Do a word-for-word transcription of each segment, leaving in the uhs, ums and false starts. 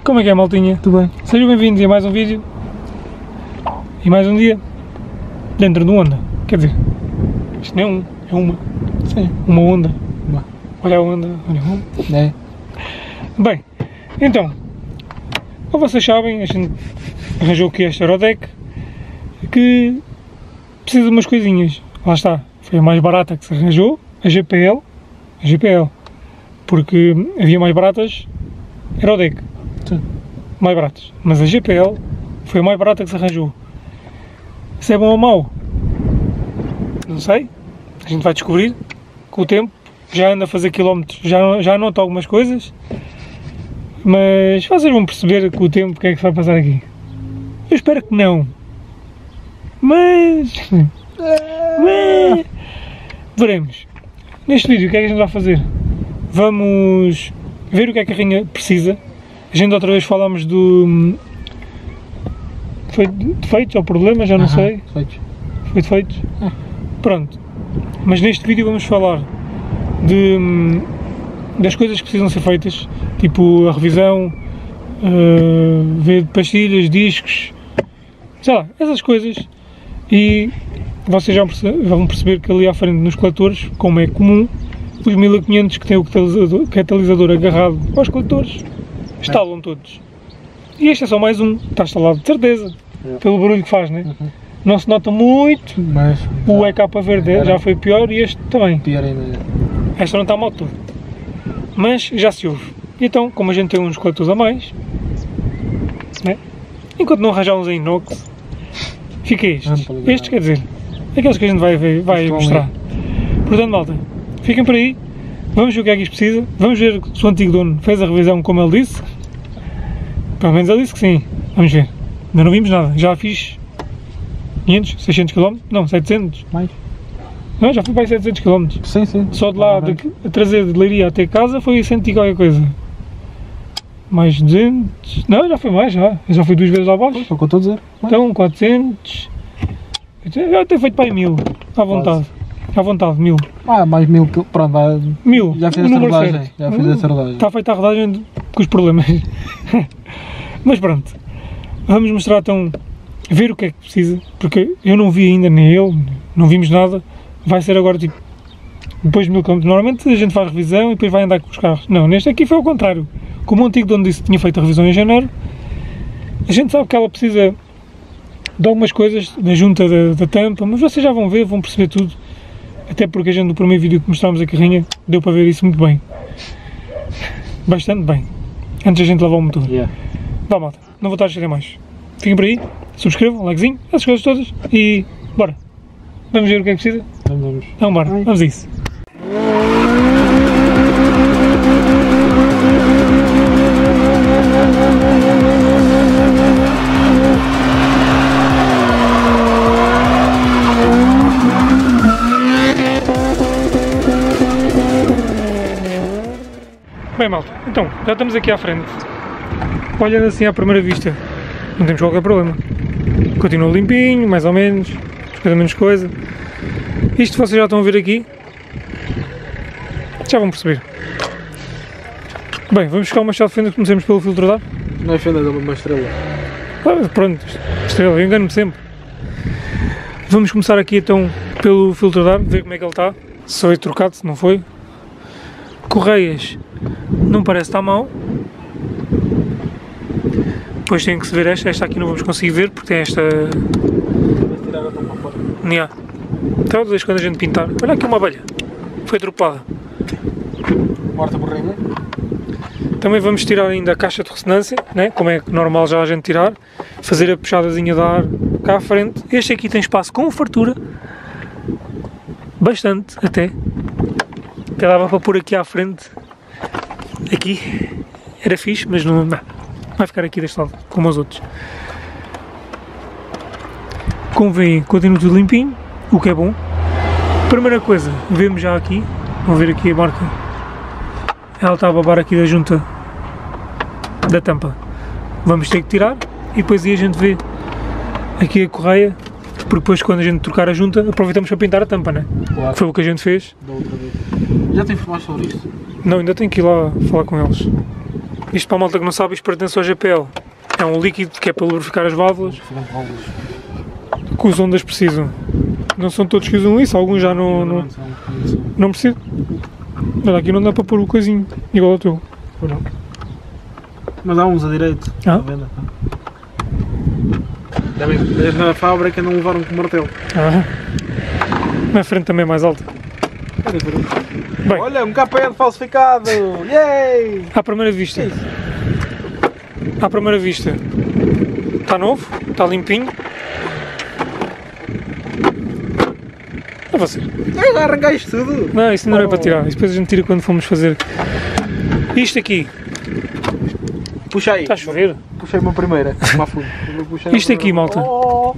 Como é que é, maltinha? Tudo bem. Sejam bem-vindos a mais um vídeo e mais um dia dentro de uma onda. Quer dizer, isto não é um, é uma. Sim. Uma onda. Uma. Olha a onda, olha a onda. É. Bem, então, como vocês sabem, a gente arranjou aqui esta Aerodeck que precisa de umas coisinhas. Lá está, foi a mais barata que se arranjou, a G P L, a G P L, porque havia mais baratas Aerodeck. Sim. Mais baratas, mas a G P L foi a mais barata que se arranjou. Se é bom ou mau? Não sei, a gente vai descobrir com o tempo. Já anda a fazer quilómetros, já, já noto algumas coisas, mas vocês vão perceber com o tempo o que é que se vai passar aqui. Eu espero que não, mas, mas veremos. Neste vídeo o que é que a gente vai fazer? Vamos ver o que é que a carrinha precisa. A gente outra vez falámos do... Foi de defeitos ou problemas, já não Aham, sei. Defeitos. Foi defeitos? Ah. Pronto. Mas neste vídeo vamos falar de, das coisas que precisam ser feitas, tipo a revisão, uh, ver pastilhas, discos, sei lá, essas coisas. E vocês já vão perceber que ali à frente nos coletores, como é comum, os mil e quinhentos que têm o catalisador, catalisador agarrado aos coletores, instalam todos. E este é só mais um, está instalado de certeza, É. pelo barulho que faz, né? Uhum. Não se nota muito, Mas o E K verde Era. já foi pior e este também. pior ainda. Esta não está mal tudo, mas já se ouve. Então, como a gente tem uns coletores a mais, né? Enquanto não arranjar uns em inox, fica estes. Vamos Estes quer dizer, aqueles que a gente vai, ver, vai Estão mostrar. Portanto, malta, fiquem por aí, vamos ver o que é que isto precisa, vamos ver se o antigo dono fez a revisão como ele disse. Pelo menos ele disse que sim, vamos ver. Ainda não vimos nada, já fiz quinhentos, seiscentos quilómetros, não, setecentos. Mais? Não, já fui para aí setecentos quilómetros. Sim, sim. Só de lá, Ah, de, a trazer de Leiria até casa foi cento e qualquer coisa. Mais duzentos. Não, já foi mais, já. Eu já fui duas vezes lá abaixo. Foi o que eu estou a dizer. Então, quatrocentos. Já tenho feito para aí mil. À vontade. À vontade, mil. Ah, mais mil que. Pronto, vai. Mil. Já fiz o essa número rodagem. certo. Já fiz essa rodagem. Está feita a rodagem com os problemas. Mas pronto. Vamos mostrar então. Ver o que é que precisa. Porque eu não vi ainda, nem ele. Não vimos nada. Vai ser agora tipo. Depois de mil quilómetros. Normalmente a gente faz revisão e depois vai andar com os carros. Não, neste aqui foi ao contrário. Como o antigo dono disse que tinha feito a revisão em janeiro, a gente sabe que ela precisa de algumas coisas da junta da, da tampa, mas vocês já vão ver, vão perceber tudo. Até porque a gente no primeiro vídeo que mostrámos a carrinha deu para ver isso muito bem. Bastante bem. Antes a gente lavar o motor. Yeah. Vá, malta, não vou estar a chegar mais. Fiquem por aí, subscrevam, likezinho, essas coisas todas e bora. Vamos ver o que é que precisa? Vamos, vamos. Então bora, Ai. vamos a isso. Bem, malta, então, já estamos aqui à frente. Olhando assim à primeira vista, não temos qualquer problema. Continua limpinho, mais ou menos, coisa menos coisa. Isto vocês já estão a ver aqui. Já vão perceber. Bem, vamos buscar uma chave de fenda, comecemos pelo filtro de ar. Não é fenda, dá uma estrela. Ah, pronto, estrela, eu engano-me sempre. Vamos começar aqui então pelo filtro de ar, ver como é que ele está. Se foi trocado, se não foi. Correias, não parece estar mal. Depois tem que se ver esta, esta aqui não vamos conseguir ver porque tem esta... Vai tirar a tampa fora. Yeah. Então desde quando a gente pintar, olha aqui uma abelha, foi atropada. Morta borrinha. Também vamos tirar ainda a caixa de ressonância, né? Como é normal já a gente tirar, fazer a puxadazinha de ar cá à frente. Este aqui tem espaço com fartura, bastante até, que dava para pôr aqui à frente, aqui, era fixe, mas não, não, vai ficar aqui deste lado, como os outros. Como veem, continua tudo limpinho, o que é bom. Primeira coisa, vemos já aqui, vão ver aqui a marca, ela está a babar aqui da junta da tampa. Vamos ter que tirar e depois aí a gente vê aqui a correia, porque depois quando a gente trocar a junta aproveitamos para pintar a tampa, né? Claro. Foi o que a gente fez. Da outra vez. Já tem informações sobre isto? Não, ainda tenho que ir lá falar com eles. Isto para a malta que não sabe, isto pertence ao G P L. É um líquido que é para lubrificar as válvulas, que os ondas precisam. Não são todos que usam isso, alguns já não, não, não precisam. Olha, aqui não dá para pôr o coisinho, igual ao teu. Ou não? Mas há uns a direito, ah? à venda. Devem, na fábrica não levaram com martelo. Ah. Na frente também é mais alta. Bem, olha, um K P N falsificado! Yay! À primeira vista. À primeira vista. Está novo, está limpinho. É você. Eu já arranquei isto tudo! Não, isso não oh. é para tirar. Isso depois a gente tira quando fomos fazer. Isto aqui. Puxa aí. Está a chover? Puxei uma primeira. Uma fundo. Isto aqui, malta. Oh.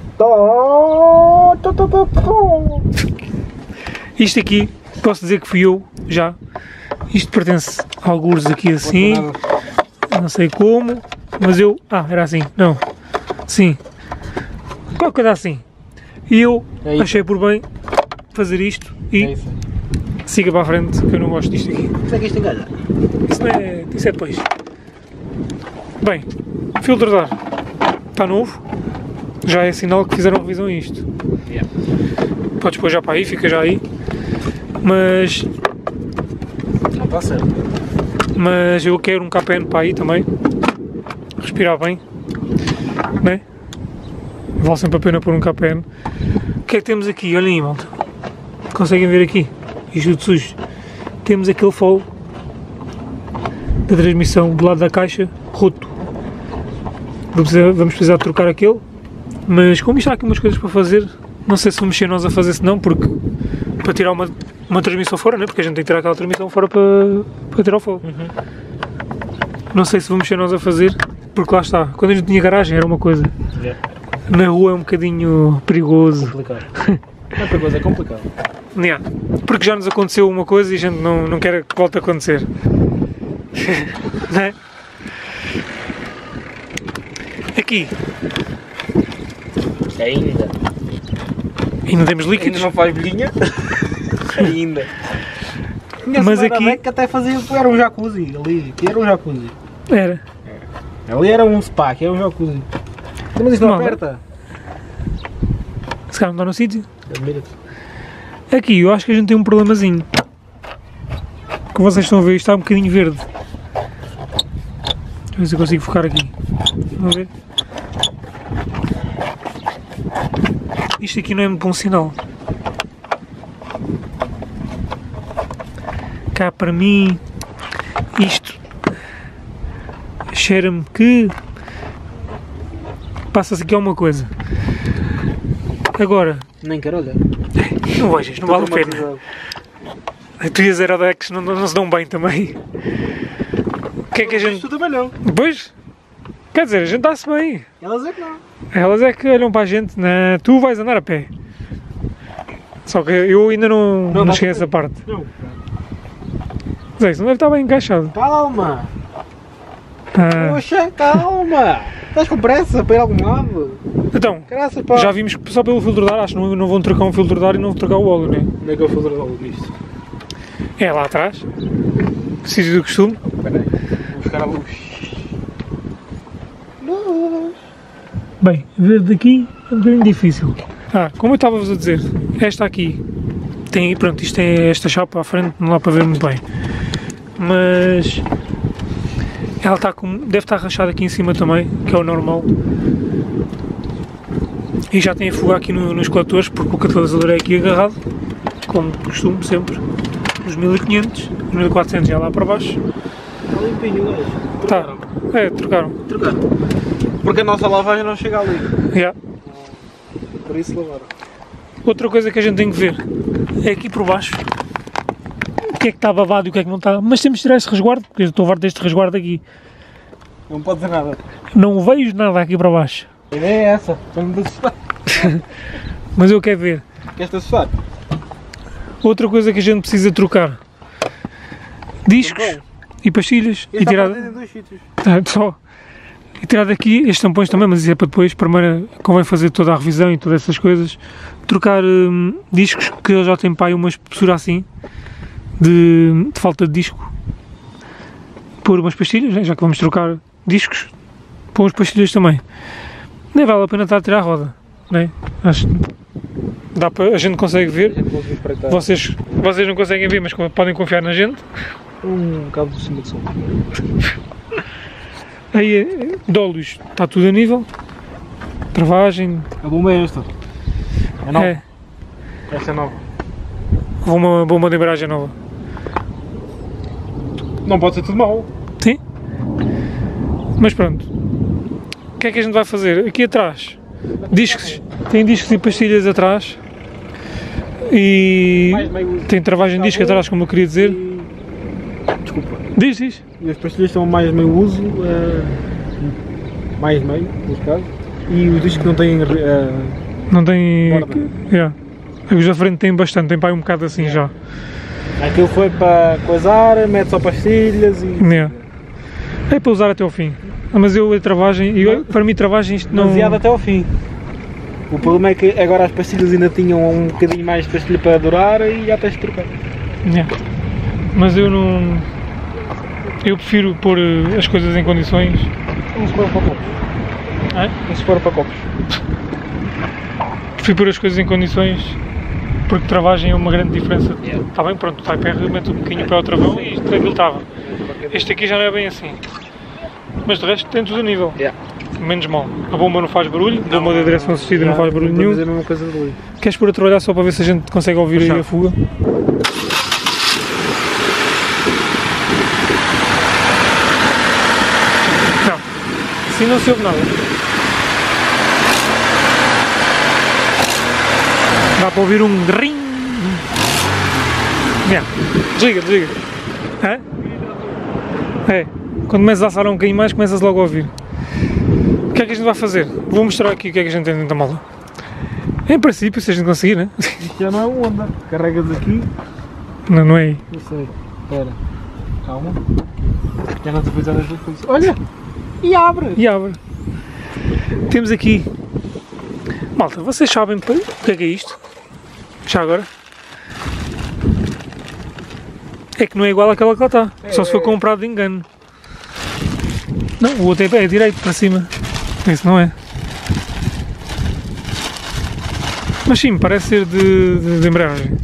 Isto aqui, posso dizer que fui eu, já. Isto pertence a algures aqui assim. Não sei como. Mas eu... Ah, era assim. Não. Sim. Qualquer coisa assim. E eu é achei por bem fazer isto e é siga para a frente, que eu não gosto disto aqui. Isso é que isto engalha. Isso não é... Isso é depois. Bem, filtro de ar está novo. Já é sinal que fizeram revisão a isto. Yeah. Podes pôr já para aí, fica já aí. Mas... Não está certo. Mas eu quero um K P N para aí também. Respirar bem. Né? Vale sempre a pena pôr um K P N. O que é que temos aqui? Olhem aí, malta. Conseguem ver aqui? Isto tudo sujo. Temos aquele fole da transmissão do lado da caixa roto. Vamos precisar, vamos precisar de trocar aquele. Mas como isto há aqui umas coisas para fazer, não sei se vamos mexer nós a fazer, se não, porque para tirar uma, uma transmissão fora, né? Porque a gente tem que tirar aquela transmissão fora para, para tirar o fogo. Uhum. Não sei se vamos mexer nós a fazer, porque lá está, quando a gente tinha garagem era uma coisa, yeah. Na rua é um bocadinho perigoso. Complicado. Não é perigoso, é complicado. Yeah. Porque já nos aconteceu uma coisa e a gente não, não quer que volte a acontecer. Não é? Aqui. Ainda. Ainda temos líquidos. Ainda não faz bolhinha. Ainda. Mas aqui... que até fazia, era um jacuzzi ali, que era um jacuzzi. Era. É. Ali era um spa, que era um jacuzzi. Mas isto não, não aperta. Se calhar não está no sítio. Aqui eu acho que a gente tem um problemazinho. Como vocês estão a ver, isto está um bocadinho verde. Deixa eu ver se eu consigo focar aqui. Vamos ver. Isto aqui não é muito bom sinal. Cá para mim, isto cheira-me que passa-se aqui alguma coisa. Agora... Nem quero olhar. Não vejas, não vale a pena. Tu e as Aerodex não, não se dão bem também. O que é que a gente... Tu também não. Pois, quer dizer, a gente dá-se bem. Elas é que não. Elas é que olham para a gente, né? Tu vais andar a pé. Só que eu ainda não, não, não cheguei a essa parte. Não. Zé, isso não deve estar bem encaixado. Calma! Ah. Poxa, calma! Estás com pressa para ir a algum lado? Então, Graças, já vimos que só pelo filtro de ar, acho que não, não vão trocar um filtro de ar e não vão trocar o óleo, não é? Onde é que eu vou fazer o óleo disto? É lá atrás. Sítio do costume. Espera aí, vou buscar a luz. Luz! Bem, ver daqui é um bocadinho difícil. Ah, como eu estava-vos a dizer, esta aqui tem, pronto, isto é esta chapa à frente, não dá para ver muito bem. Mas ela está com, deve estar rachada aqui em cima também, que é o normal. E já tem a fuga aqui no, nos coletores, porque o catalisador é aqui agarrado, como costumo sempre. Os mil e quinhentos, os mil e quatrocentos já lá para baixo. Está limpinho, hoje. Tá, é, trocaram. Trocaram. Porque a nossa lavagem não chega ali. Yeah. Por isso lavaram. Outra coisa que a gente tem que ver é aqui por baixo. O que é que está babado e o que é que não está. Mas temos de tirar esse resguardo, porque eu estou a ver deste resguardo aqui. Não pode dizer nada. Não vejo nada aqui para baixo. A ideia é essa, para-me de assustar. Mas eu quero ver. Queres-te assustar? Outra coisa que a gente precisa trocar. Discos e pastilhas. E, e tirar... em dois sítios. Tá, só. E tirar daqui estes tampões também, mas isso é para depois. Primeiro convém fazer toda a revisão e todas essas coisas. Trocar hum, discos, que eles já têm para aí uma espessura assim. De, de falta de disco. pôr umas pastilhas, né? Já que vamos trocar discos, pôr umas pastilhas também. Nem vale a pena estar a tirar a roda, né? Acho que dá para, a gente consegue ver, vocês, vocês não conseguem ver, mas podem confiar na gente. Um cabo de cima de som. Aí, de óleos, está tudo a nível, travagem... A bomba é esta. É nova. É, Esta é nova. ou uma bomba de embreagem nova. Não pode ser tudo mau. Sim? Mas pronto. O que é que a gente vai fazer? Aqui atrás, discos, tem discos e pastilhas atrás. E Mais meio uso. tem travagem de disco atrás, como eu queria dizer. E... Desculpa. Diz, diz. E as pastilhas estão mais meio uso. Uh... Mais meio, neste caso. E os discos não têm. Uh... Não tem... Borda. Yeah. Os da frente têm bastante, tem para aí um bocado assim já. Aquilo foi para coisar, mete só pastilhas e. Yeah. É para usar até ao fim. Mas eu a travagem, eu, para mim travagem isto não... Demasiado até ao fim. O problema é que agora as pastilhas ainda tinham um bocadinho mais de pastilha para durar e já tens de trocar. Yeah. Mas eu não... Eu prefiro pôr eh, as coisas em condições. Um separo para copos. É? Um separo para copos. Prefiro pôr as coisas em condições, porque travagem é uma grande diferença. Está Yeah. bem, pronto, o Type R mete um bocadinho para o travão e isto aquilo estava. Este aqui já não é bem assim. Mas de resto tem tudo a nível. Yeah. Menos mal. A bomba não faz barulho, a bomba da direção assistida não faz barulho Vou nenhum. dizer a mesma coisa de barulho. Queres pôr a trabalhar só para ver se a gente consegue ouvir aí a fuga? Não, assim não se ouve nada. Dá para ouvir um ring. Yeah. Desliga, desliga. É? É. Quando começas a acelerar um bocadinho mais, começas logo a ouvir. O que é que a gente vai fazer? Vou mostrar aqui o que é que a gente tem dentro da mala. Em princípio, se a gente conseguir, né? Isto já não é um Honda. Carregas aqui. Não, não é aí. Não sei. Espera. Calma. Já não te fiz as duas coisas. Olha! E abre! E abre. Temos aqui. Malta, vocês sabem o que é que é isto? Já agora? É que não é igual àquela que lá está. Só se for comprado de engano. Não, o outro é, é direito para cima. Esse não é. Mas sim, parece ser de, de, de embreagem.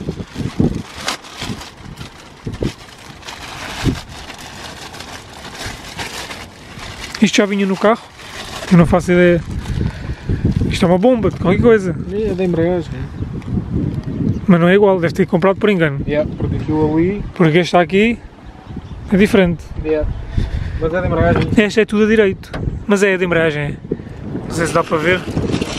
Isto já vinha no carro. Eu não faço ideia. Isto é uma bomba de qualquer coisa. É da embreagem. Mas não é igual, deve ter comprado por engano. Yeah, porque aquilo ali. Porque este aqui é diferente. Yeah. Mas é da embreagem. Este é tudo a direito. Mas é de embreagem. É. Não sei se dá para ver.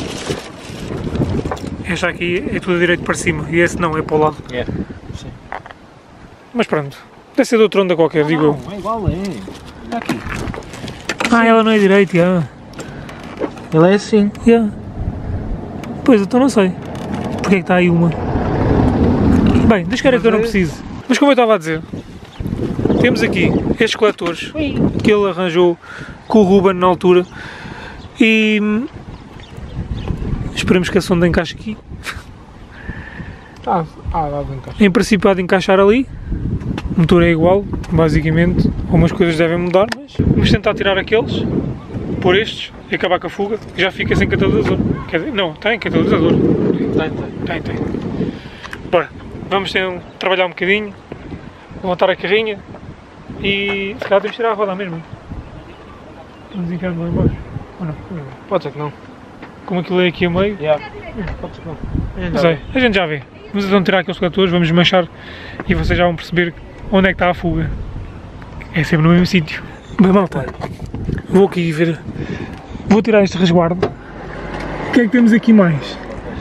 Este aqui é tudo a direito para cima. E esse não, é para o lado. Yeah. Sim. Mas pronto. Deve ser de outra onda qualquer, digo eu. Não, é igual, é. Olha aqui. Ah, ela não é direita, já. Ele é assim. Yeah. Pois, então não sei. Porque é que está aí uma? Bem, deixa que era que eu não preciso. Mas como eu estava a dizer, temos aqui estes coletores que ele arranjou com o Ruben na altura e hum, esperemos que a sonda encaixe aqui. Ah, ah dá de encaixar. Em princípio há de encaixar ali, o motor é igual, basicamente, algumas coisas devem mudar, mas vamos tentar tirar aqueles, pôr estes e acabar com a fuga, que já fica sem catalisador. Quer dizer, não, tem catalisador. Tem, Tem, tem. tem. Bora, vamos ter um, trabalhar um bocadinho, levantar a carrinha e se calhar temos de tirar a roda mesmo. Vamos enfiando lá em baixo. Ou não? Pode ser que não. Como aquilo é aqui a meio, Yeah. Pode ser que não. não sei, a gente já vê. Vamos então tirar aqueles coletores, vamos desmanchar e vocês já vão perceber onde é que está a fuga. É sempre no mesmo sítio. Bem, malta, vou aqui ver, vou tirar este resguardo. O que é que temos aqui mais?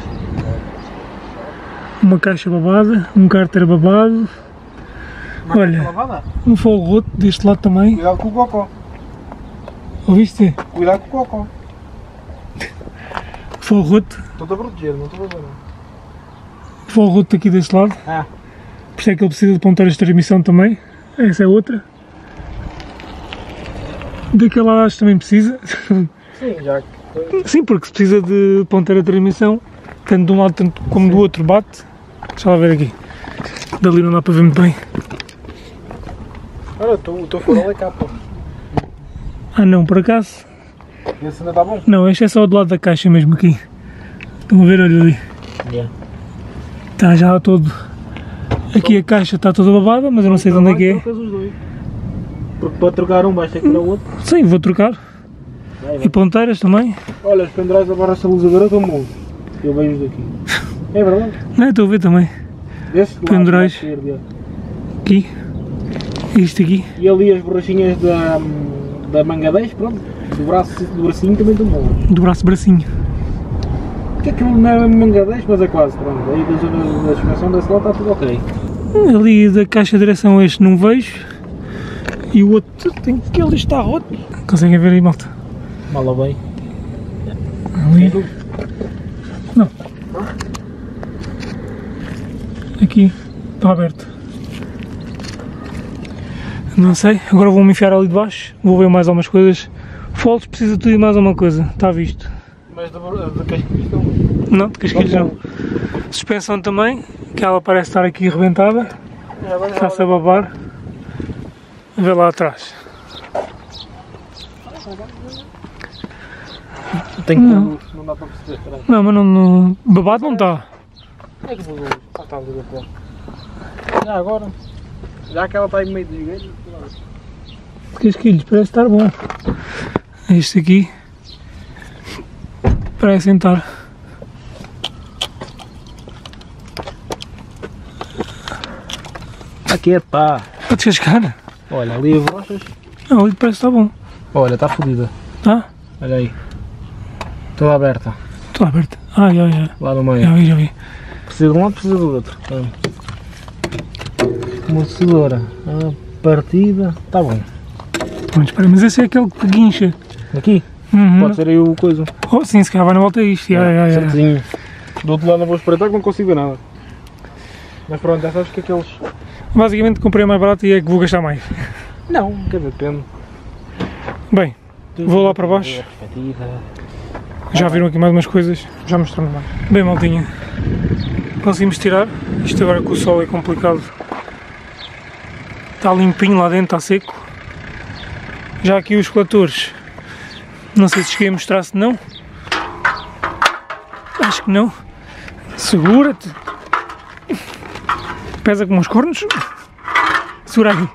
Uma caixa babada, um cárter babado, olha, Lavada? um fogo roto deste lado também. Cuidado com o cocó. Ouviste? Cuidado com o cocó. Fogo roto, Estou-te a proteger, não estou a ver. fogo roto aqui deste lado. Ah. Por isso é que ele precisa de ponteiras de transmissão também. Essa é outra. Daquele lado acho que também precisa. Sim, já que... Sim, porque se precisa de ponteira de transmissão, tanto de um lado tanto como do outro bate. Deixa lá ver aqui. Dali não dá para ver muito bem. Olha, o teu farol é cá, pô. Ah não, por acaso? Esse ainda está bom? Não, este é só do lado da caixa mesmo aqui. Estão a ver, olha ali. Yeah. Está já todo... Aqui a caixa está toda babada, mas eu não sei de onde é que é. Trocas os dois. Porque para trocar um vais ter que ir ao outro. Sim, vou trocar. Vai, vai. E ponteiras também. Olha, os pendrais agora estabilizadora estão bons. Eu vejo daqui. É verdade? Não, estou a ver também. Desse lado, Pendrais. esquerdo, é. Aqui. Isto aqui. E ali as borrachinhas da, da manga dez, pronto. Do, braço, do bracinho também estão bons. Do braço bracinho. Que aquilo não é manga dez, mas é quase, pronto. Aí da zona da suspensão desse lado está tudo ok. Ali da caixa de direção este não vejo. E o outro tem que ele está roto. Conseguem ver aí, malta? Mala bem. Ali. Não. Aqui. Está aberto. Não sei. Agora vou-me enfiar ali de baixo. Vou ver mais algumas coisas. Folds precisa de tudo e mais alguma coisa. Está visto. Mas de, de casquilhos estão. Não, de casquilhos não. Suspensão também. Que ela parece estar aqui arrebentada. Está-se a babar. Vê lá atrás. Tem que Não. não dá para perceber. Espera aí. Não, mas não, não... babado não está. Como é que vou ver? Ah, está a ver a pôr. Já agora. Já que ela está em meio de joelho. De casquilhos, parece estar bom. Este aqui parece estar. Aqui é pá. Para descascar? Olha, ali as brochas. Não, ali parece que está bom. Olha, está fodida. Tá? Olha aí. Toda aberta. Está aberto. Ah, já, já. Lá no meio. Já vi, já vi. Precisa de um lado, precisa do outro. Amortecedora. A partida. Está bom. Pronto, espera, mas esse é aquele que guincha. Aqui? Uhum. Pode ser aí o coisa. Oh, sim, se calhar vai na volta a isto. Já, já, já. Certinho. Do outro lado não vou espreitar que não consigo ver nada. Mas pronto, já sabes que aqueles... Basicamente comprei mais barato e é que vou gastar mais. Não, quer dizer, depende. Bem, vou lá para baixo. Já viram aqui mais umas coisas, já mostramos mais. Bem, maltinha, conseguimos tirar. Isto agora com o sol é complicado. Está limpinho lá dentro, está seco. Já aqui os coletores, não sei se cheguei a mostrar, se não. Acho que não. Segura-te. Pesa como uns cornos. Segura aí.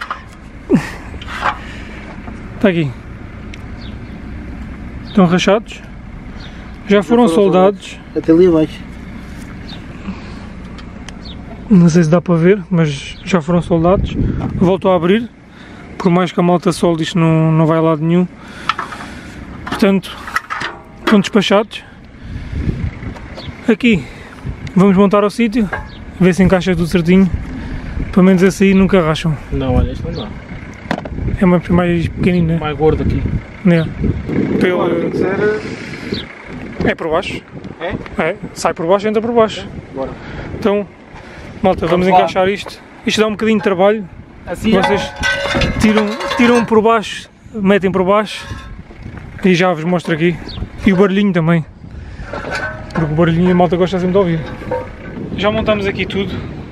Está aqui. Estão rachados. Já foram soldados. Até ali abaixo. Não sei se dá para ver, mas já foram soldados. Voltou a abrir. Por mais que a malta solde, isto não, não vai a lado nenhum. Portanto, estão despachados. Aqui vamos montar ao sítio. Ver se encaixa tudo certinho. Pelo menos esse aí nunca racham. Não, olha, isto não dá. É mais, mais pequenino, né? Mais gordo aqui. É. Pelo... Olha, tem que ser... É por baixo. É? É. Sai por baixo, entra por baixo. Bora. Então, malta, vamos, Vamos lá. encaixar isto. Isto dá um bocadinho de trabalho. Assim Vocês tiram, tiram por baixo, metem por baixo e já vos mostro aqui. E o barulhinho também. Porque o barulhinho a malta gosta sempre de ouvir. Já montamos aqui tudo.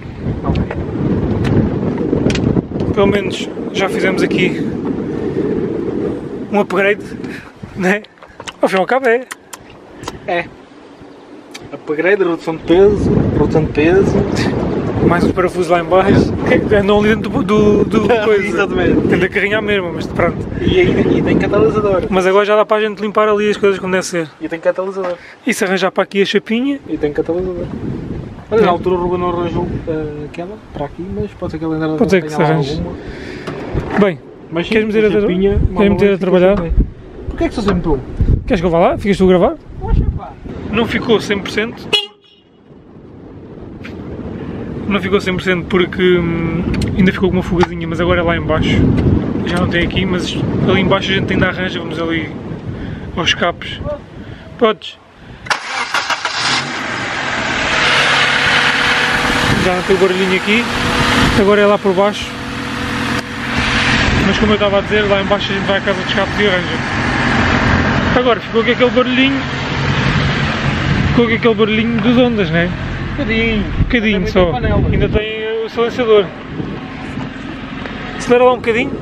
Pelo menos já fizemos aqui um upgrade, né? Ao fim e ao cabo é. É. Upgrade, redução de peso, redução de peso. Mais uns parafusos lá em baixo. Que andam ali dentro do, do, do coisa. Exatamente. Tem da carrinha mesmo, mas pronto. E, e, e tem catalisador. Mas agora já dá para a gente limpar ali as coisas como deve ser. E tem catalisador. E se arranjar para aqui a chapinha, E tem catalisador. Olha, na altura o Ruben não arranjou uh, aquela para aqui, mas pode ser que ela ainda Pode ser que tenha se lá arranje. alguma. bem, Mas sim, queres meter a, tra chapinha, queres meter a trabalhar? Porquê é que só sempre tu? Queres que eu vá lá? Ficas tu a gravar? Poxa, pá. Não ficou cem por cento. Não ficou cem por cento porque hum, ainda ficou com uma fugazinha, mas agora é lá em baixo. Já não tem aqui, mas ali em baixo a gente ainda arranja, vamos ali aos escapes. Podes. Já não tem o barulhinho aqui, agora é lá por baixo. Mas como eu estava a dizer, lá em baixo a gente vai à casa de escapes e arranja. Agora ficou com aquele barulhinho, ficou com aquele barulhinho dos ondas, não é? Um bocadinho. Um bocadinho só, ainda tem o silenciador. Acelera lá um bocadinho.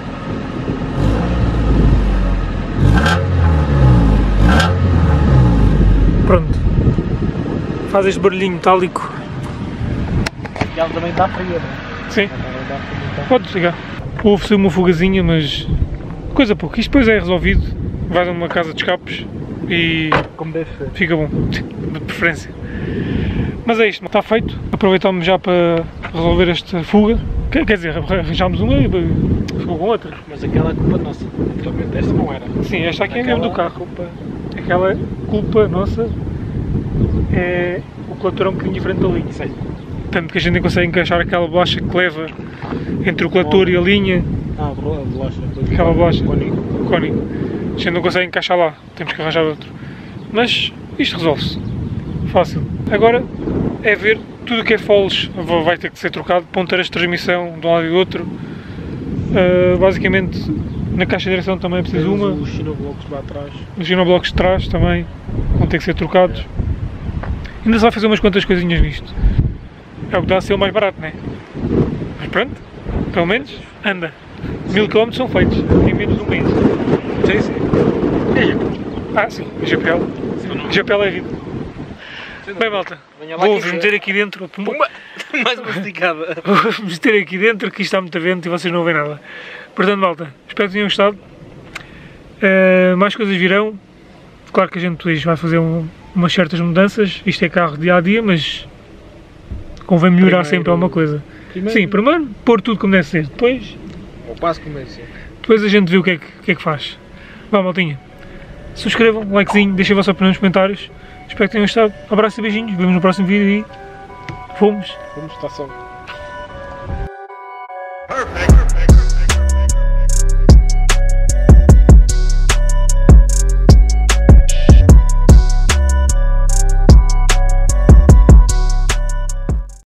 Pronto. Faz este barulhinho metálico. E ela também está fria, não é? Sim. Também dá fria. Pode chegar. Houve-se uma fugazinha, mas coisa pouco. Isto depois é resolvido. Vais a uma casa de escapes e Como deve ser. fica bom, de preferência. Mas é isto, está feito. Aproveitámos já para resolver esta fuga. Quer quer dizer, arranjámos uma e ficou com outra. Mas aquela é culpa nossa. Realmente, esta não era. Sim, esta aqui é Aquela mesmo do carro. Culpa... Aquela culpa nossa é o coletor é um bocadinho diferente da linha. Sei. Tanto que a gente nem consegue encaixar aquela bolacha que leva entre o coletor e a linha. Ah, a bolacha. Aquela bolacha. Cónico. Cónico. A gente não consegue encaixar lá, temos que arranjar outro. Mas isto resolve-se. Fácil. Agora é ver tudo o que é foles vai ter que ser trocado, ponteiras de transmissão de um lado e do outro. Uh, basicamente na caixa de direção também é preciso Temos uma. Os xinoblocos lá atrás. Os ginoblocos de trás também vão ter que ser trocados. Ainda se vai fazer umas quantas coisinhas nisto. É o que dá a ser o mais barato, não é? Mas pronto, pelo menos anda. Mil quilómetros são feitos em menos de um mês. Sim, sim. Ah, sim, a G P L. A G P L é vida. Bem, malta, vou-vos meter aqui dentro. Pumba! Mais uma esticada. Vou-vos meter aqui dentro que isto está muito vento e vocês não ouvem nada. Portanto, malta, espero que tenham gostado. Uh, mais coisas virão. Claro que a gente depois vai fazer um, umas certas mudanças. Isto é carro dia a dia, mas convém melhorar Primeiro, sempre alguma coisa. Primeiro, Sim, primeiro pôr tudo como deve ser. Depois, ao passo como deve ser. depois a gente vê o que é que, o que, é que faz. Vá, maltinha. Subscrevam, um likezinho, deixem a vossa opinião nos comentários. Espero que tenham gostado. Abraço e beijinhos. Vemos no próximo vídeo e fomos. Vamos estar só.